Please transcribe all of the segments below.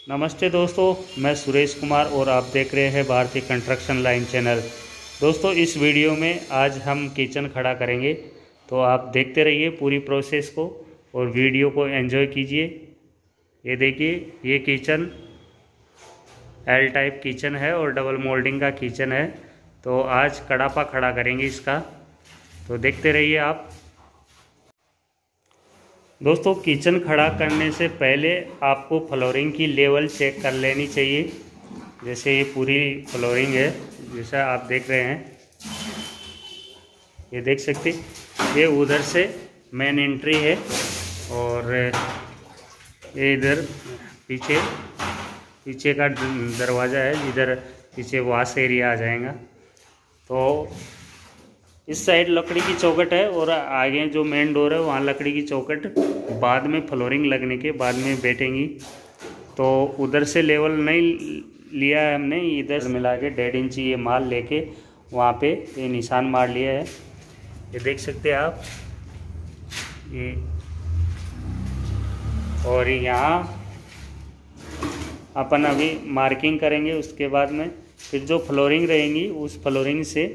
नमस्ते दोस्तों, मैं सुरेश कुमार और आप देख रहे हैं भारतीय कंस्ट्रक्शन लाइन चैनल। दोस्तों, इस वीडियो में आज हम किचन खड़ा करेंगे, तो आप देखते रहिए पूरी प्रोसेस को और वीडियो को एंजॉय कीजिए। ये देखिए, ये किचन एल टाइप किचन है और डबल मोल्डिंग का किचन है। तो आज कड़ापा खड़ा करेंगे इसका, तो देखते रहिए आप। दोस्तों, किचन खड़ा करने से पहले आपको फ्लोरिंग की लेवल चेक कर लेनी चाहिए। जैसे ये पूरी फ्लोरिंग है, जैसा आप देख रहे हैं, ये देख सकते, ये उधर से मेन एंट्री है और ये इधर पीछे का दरवाज़ा है, इधर पीछे वॉश एरिया आ जाएगा। तो इस साइड लकड़ी की चौखट है और आगे जो मेन डोर है वहाँ लकड़ी की चौखट बाद में फ्लोरिंग लगने के बाद में बैठेंगी। तो उधर से लेवल नहीं लिया है हमने, इधर मिला के 1.5 इंची ये माल लेके वहाँ पे ये निशान मार लिया है। ये देख सकते हैं आप ये। और यहाँ अपन अभी मार्किंग करेंगे, उसके बाद में फिर जो फ्लोरिंग रहेंगी उस फ्लोरिंग से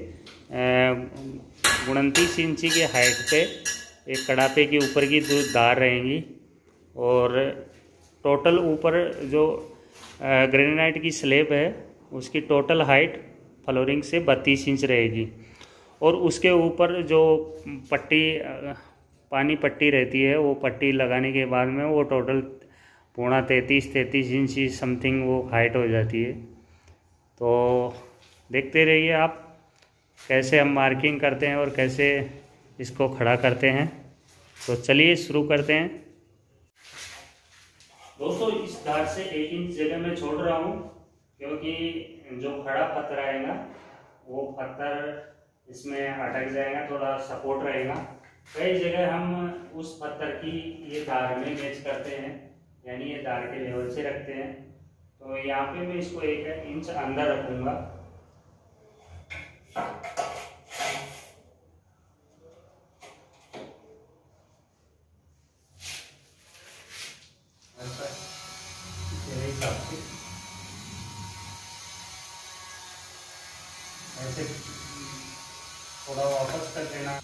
29 इंची के हाइट पे एक कड़ापे के ऊपर की 2 धार रहेंगी और टोटल ऊपर जो ग्रेनाइट की स्लैब है उसकी टोटल हाइट फ्लोरिंग से 32 इंच रहेगी। और उसके ऊपर जो पानी पट्टी रहती है, वो पट्टी लगाने के बाद में वो टोटल पौना 33 इंची समथिंग वो हाइट हो जाती है। तो देखते रहिए आप कैसे हम मार्किंग करते हैं और कैसे इसको खड़ा करते हैं। तो चलिए शुरू करते हैं। दोस्तों, इस धार से 1 इंच जगह मैं छोड़ रहा हूँ, क्योंकि जो खड़ा पत्थर आएगा वो पत्थर इसमें अटक जाएगा, थोड़ा सपोर्ट रहेगा। कई जगह हम उस पत्थर की ये धार में मैच करते हैं, यानी ये धार के लेवल से रखते हैं। तो यहाँ पे मैं इसको 1 इंच अंदर रखूँगा। ऐसे थोड़ा वापस कर देना।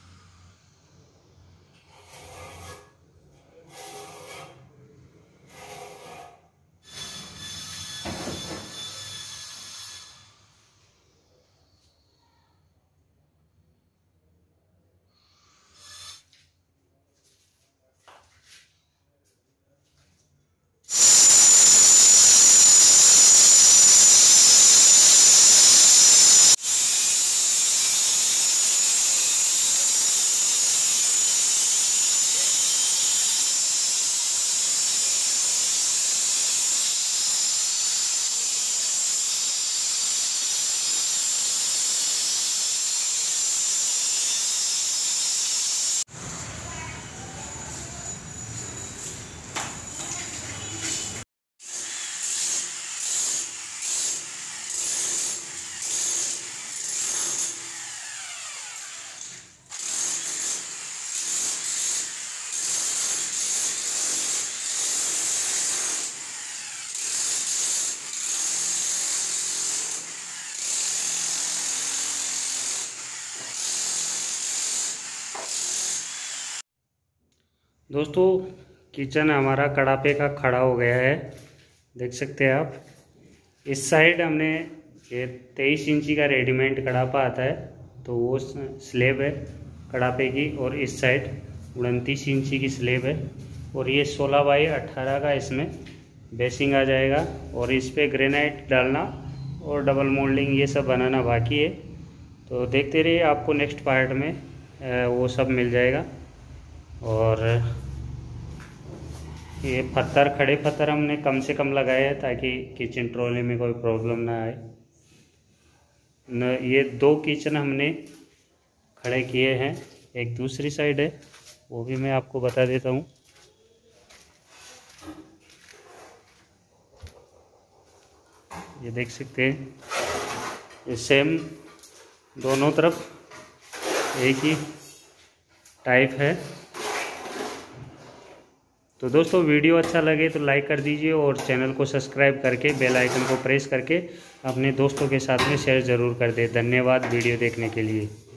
दोस्तों, किचन हमारा कड़ापे का खड़ा हो गया है, देख सकते हैं आप। इस साइड हमने ये 23 इंची का रेडीमेड कड़ापा आता है, तो वो स्लेब है कड़ापे की। और इस साइड 29 इंची की स्लेब है और ये 16 बाई 18 का इसमें बेसिंग आ जाएगा। और इस पर ग्रेनाइट डालना और डबल मोल्डिंग ये सब बनाना बाकी है। तो देखते रहिए, आपको नेक्स्ट पार्ट में वो सब मिल जाएगा। और ये खड़े पत्थर हमने कम से कम लगाए हैं, ताकि किचन ट्रॉली में कोई प्रॉब्लम ना आए न। ये 2 किचन हमने खड़े किए हैं, एक दूसरी साइड है, वो भी मैं आपको बता देता हूँ। ये देख सकते हैं, ये सेम दोनों तरफ एक ही टाइप है। तो दोस्तों वीडियो अच्छा लगे तो लाइक कर दीजिए और चैनल को सब्सक्राइब करके बेल आइकन को प्रेस करके अपने दोस्तों के साथ में शेयर ज़रूर कर दें। धन्यवाद वीडियो देखने के लिए।